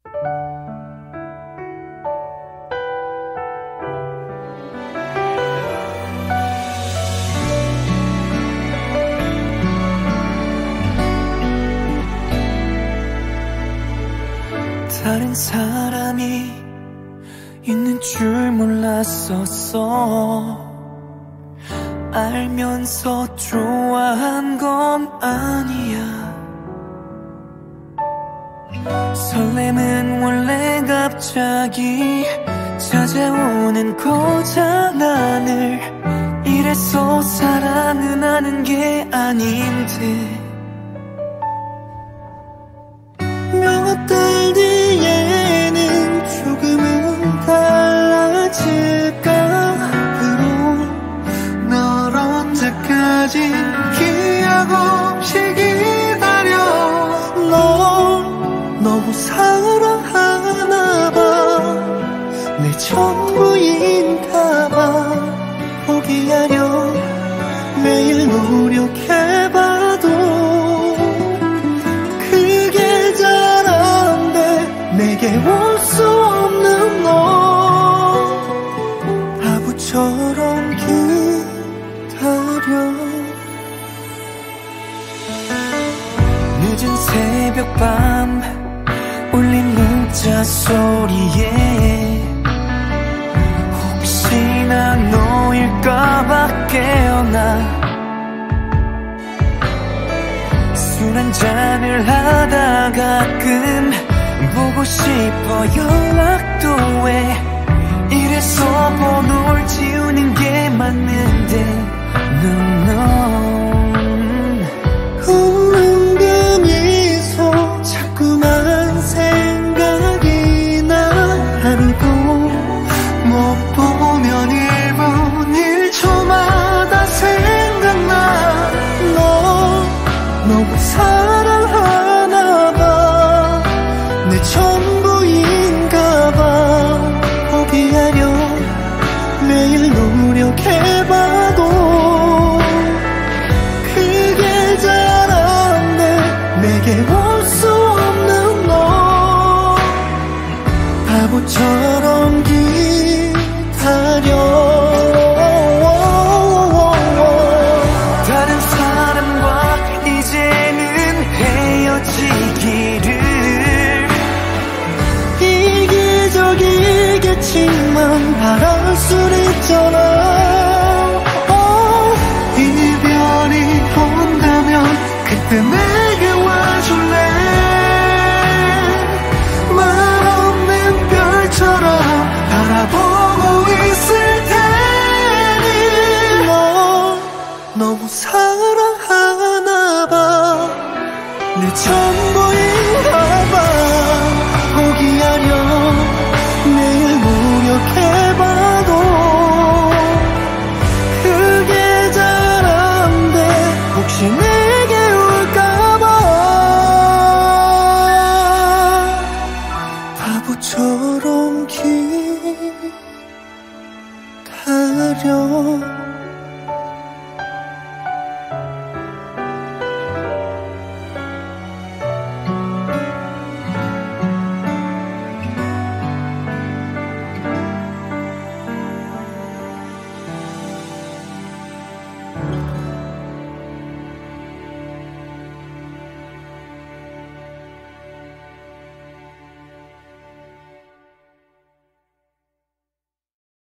다른 사람이 있는 줄 몰랐었어. 알면서 좋아한 건 아니야. 설렘은 원래 갑자기 찾아오는 거잖아. 늘 이래서 사랑은 하는 게 아닌데. 몇 달 뒤에는 조금은 달라질까. 앞으로 널 언제까지 기약 없이 기다려. 널 너무 사랑하나봐. 내 전부인가봐. 포기하려 매일 노력해봐도 그게 잘 안 돼. 내게 올 수 없는 너 바보처럼 기다려. 늦은 새벽밤 울린 문자 소리에 혹시나 너일까봐 깨어나. 술 한잔을 하다 가끔 보고 싶어 연락도 해. 이래서 번호를 지우는 게 맞는데 웃는 그 미소 자꾸만 생각이 나. 하루도 못 보면 1분 1초마다 생각나. 너 너무 사랑하나봐. 내 전부인가봐. 포기하려 매일 노력해봐도 그게 잘 안 돼. 내게 올 수 없는 너 바보처럼 기다려. 다른 사람과 이제는 헤어지기를. 이기적이겠지만 바랄 순 있잖아.